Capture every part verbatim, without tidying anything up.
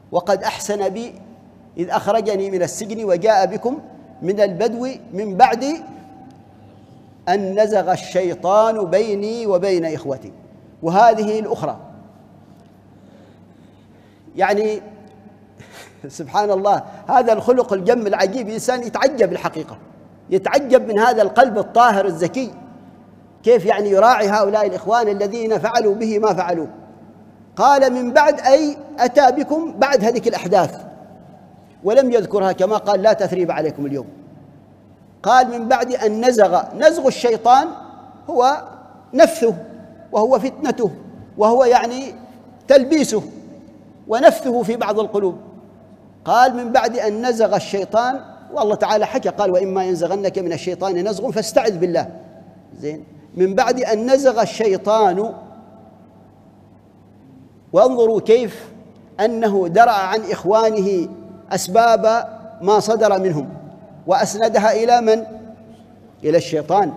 وقد أحسن بي إذ أخرجني من السجن وجاء بكم من البدو من بعد أن نزغ الشيطان بيني وبين إخوتي. وهذه الأخرى يعني سبحان الله، هذا الخلق الجم العجيب، الإنسان يتعجب الحقيقة، يتعجب من هذا القلب الطاهر الزكي، كيف يعني يراعي هؤلاء الإخوان الذين فعلوا به ما فعلوا. قال من بعد، أي أتى بكم بعد هذه الأحداث، ولم يذكرها كما قال لا تثريب عليكم اليوم. قال من بعد أن نزغ. نزغ الشيطان هو نفثه، وهو فتنته، وهو يعني تلبيسه ونفثه في بعض القلوب. قال من بعد أن نزغ الشيطان، والله تعالى حكى قال وإما ينزغنك من الشيطان نزغ فاستعذ بالله. زين، من بعد أن نزغ الشيطان. وانظروا كيف أنه درع عن إخوانه أسباب ما صدر منهم وأسندها إلى من؟ إلى الشيطان.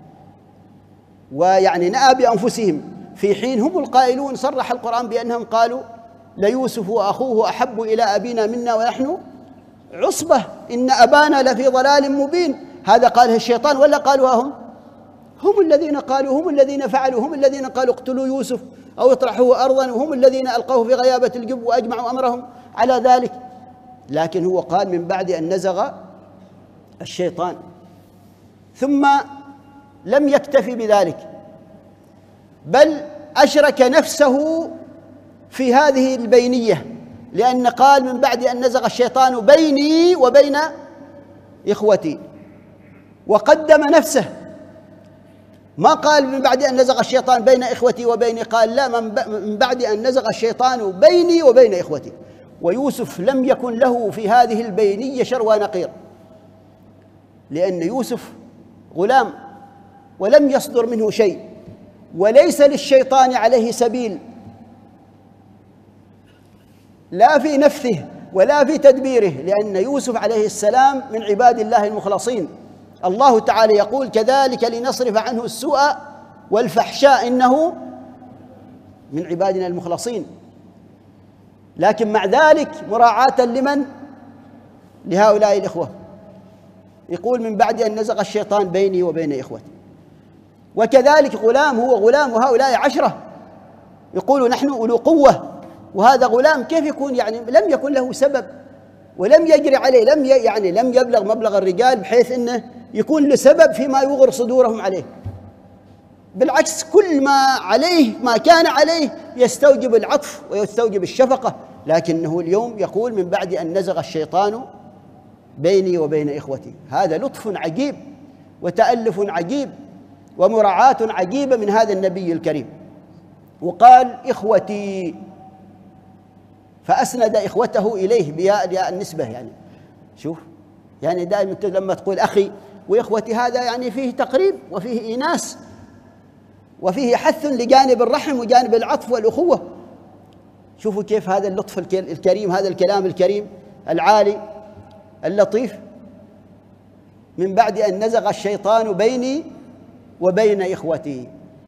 ويعني نأى بأنفسهم في حين هم القائلون، صرح القرآن بأنهم قالوا ليوسف وأخوه أحب إلى أبينا منا ونحن عصبة إن أبانا لفي ضلال مبين. هذا قاله الشيطان ولا قالوها هم؟ هم الذين قالوا، هم الذين فعلوا، هم الذين قالوا اقتلوا يوسف أو اطرحوه أرضا، وهم الذين ألقوه في غيابة الجب وأجمعوا أمرهم على ذلك. لكن هو قال من بعد أن نزغ الشيطان. ثم لم يكتفي بذلك، بل أشرك نفسه في هذه البينية، لأن قال من بعد أن نزغ الشيطان بيني وبين إخوتي، وقدم نفسه. ما قال من بعد أن نزغ الشيطان بين إخوتي وبيني، قال لا، من بعد أن نزغ الشيطان بيني وبين إخوتي. ويوسف لم يكن له في هذه البينية شروى نقير، لأن يوسف غلام ولم يصدر منه شيء، وليس للشيطان عليه سبيل لا في نفثه ولا في تدبيره، لأن يوسف عليه السلام من عباد الله المخلصين. الله تعالى يقول كذلك لنصرف عنه السوء والفحشاء إنه من عبادنا المخلصين. لكن مع ذلك مراعاة لمن؟ لهؤلاء الإخوة. يقول من بعد أن نزغ الشيطان بيني وبين إخوتي. وكذلك غلام، هو غلام وهؤلاء عشرة، يقول نحن أولو قوة، وهذا غلام كيف يكون؟ يعني لم يكن له سبب ولم يجري عليه، لم يعني لم يبلغ مبلغ الرجال بحيث أنه يكون لسبب فيما يغر صدورهم عليه. بالعكس، كل ما عليه ما كان عليه يستوجب العطف ويستوجب الشفقة. لكنه اليوم يقول من بعد أن نزغ الشيطان بيني وبين إخوتي. هذا لطف عجيب وتألف عجيب ومراعاة عجيبة من هذا النبي الكريم. وقال إخوتي، فأسند إخوته إليه بياء النسبة. يعني شوف، يعني دائما لما تقول أخي وإخوتي هذا يعني فيه تقريب وفيه إيناس وفيه حث لجانب الرحم وجانب العطف والأخوة. شوفوا كيف هذا اللطف الكريم، هذا الكلام الكريم العالي اللطيف. من بعد أن نزغ الشيطان بيني وبين إخوتي.